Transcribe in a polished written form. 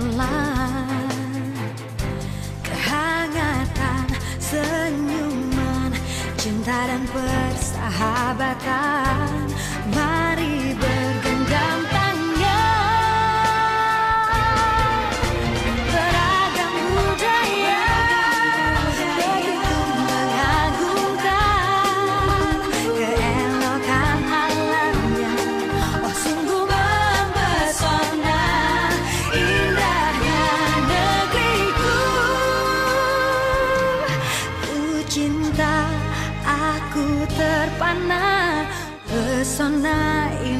pelan, kehangatan senyuman, cinta dan persahabatan. Mari bergenggam tangan, beragam budaya begitu mengagumkan, keelokan alamnya oh sungguh mempesona. Indahnya negeriku, ku cinta, aku terpana pesona